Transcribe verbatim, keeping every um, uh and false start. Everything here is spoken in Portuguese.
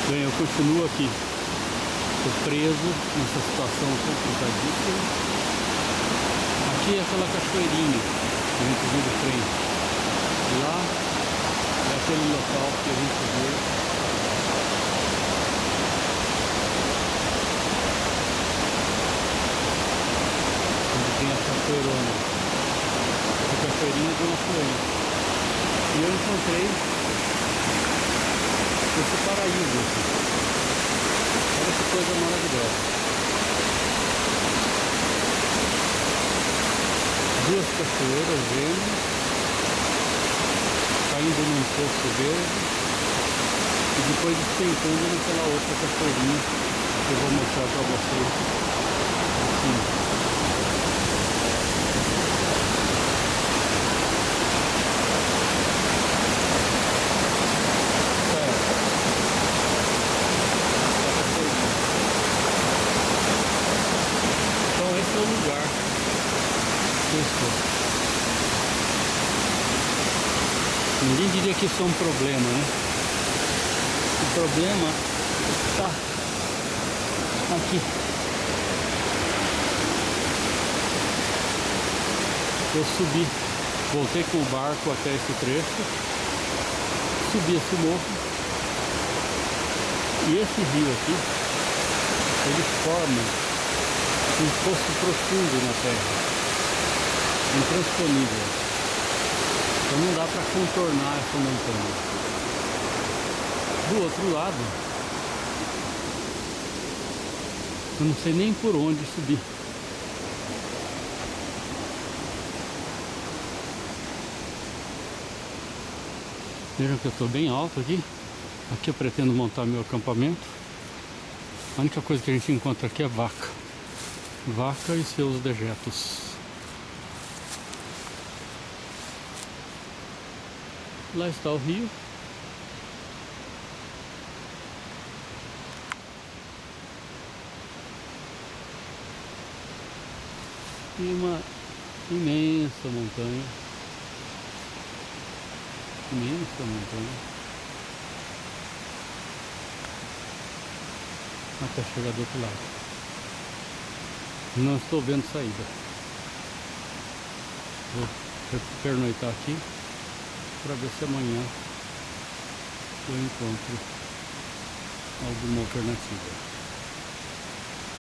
Bem, eu continuo aqui. Estou preso nessa situação complicadíssima. Aqui é aquela cachoeirinha que a gente viu de frente. Lá é aquele local que a gente vê. Onde tem a cachoeirona. Essa cachoeirinha de uma cachoeira. E eu encontrei esse paraíso aqui. Olha que coisa maravilhosa. Duas cachoeiras gêmeas caindo num poço verde e depois despencando naquela outra cachoeirinha que eu vou mostrar para vocês aqui. Lugar que eu estou. Ninguém diria que isso é um problema, né? O problema está aqui. Eu subi, voltei com o barco até esse trecho, subi esse morro e esse rio aqui, ele forma um poço profundo na terra, intransponível. Então não dá para contornar essa montanha. Do outro lado, eu não sei nem por onde subir. Vejam que eu estou bem alto aqui. Aqui eu pretendo montar meu acampamento. A única coisa que a gente encontra aqui é vaca. Vaca e seus dejetos. Lá está o rio. E uma imensa montanha. Imensa montanha. Até chegar do outro lado. Não estou vendo saída. Vou pernoitar aqui para ver se amanhã eu encontro alguma alternativa.